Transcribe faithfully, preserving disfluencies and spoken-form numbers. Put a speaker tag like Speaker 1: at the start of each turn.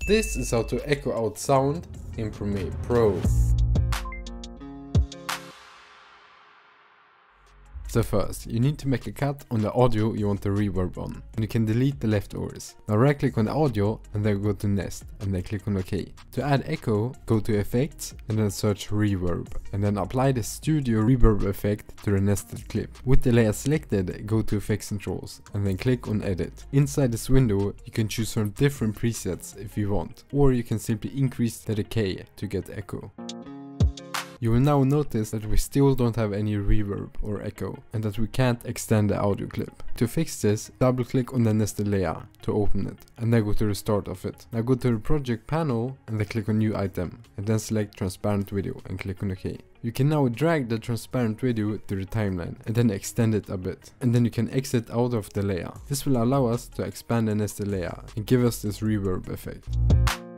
Speaker 1: This is how to echo out sound in Premiere Pro. So first, you need to make a cut on the audio you want the reverb on, and you can delete the leftovers. Now right click on the audio and then go to Nest and then click on OK. To add echo, go to Effects and then search Reverb, and then apply the Studio Reverb effect to the nested clip. With the layer selected, go to Effects Controls and then click on Edit. Inside this window, you can choose from different presets if you want, or you can simply increase the decay to get echo. You will now notice that we still don't have any reverb or echo, and that we can't extend the audio clip. To fix this, double click on the nested layer to open it, and then go to the start of it. Now go to the project panel and then click on new item, and then select transparent video and click on OK. You can now drag the transparent video to the timeline and then extend it a bit, and then you can exit out of the layer. This will allow us to expand the nested layer and give us this reverb effect.